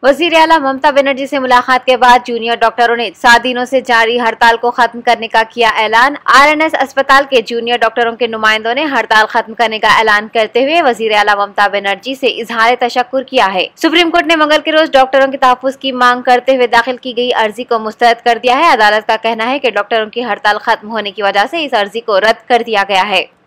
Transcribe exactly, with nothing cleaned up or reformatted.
वजीर आला ममता बनर्जी से मुलाकात के बाद जूनियर डॉक्टरों ने सात दिनों से जारी हड़ताल को खत्म करने का किया ऐलान। आरएनएस अस्पताल के जूनियर डॉक्टरों के नुमाइंदों ने हड़ताल खत्म करने का ऐलान करते हुए वजीर आला ममता बनर्जी से इजहार तशक्कुर किया है। सुप्रीम कोर्ट ने मंगल के रोज डॉक्टरों के तहफ्फुज़ की मांग करते हुए दाखिल की गई अर्जी को मुस्तरद कर दिया है। अदालत का कहना है कि डॉक्टरों की हड़ताल खत्म होने की वजह से इस अर्जी को रद्द कर दिया गया है।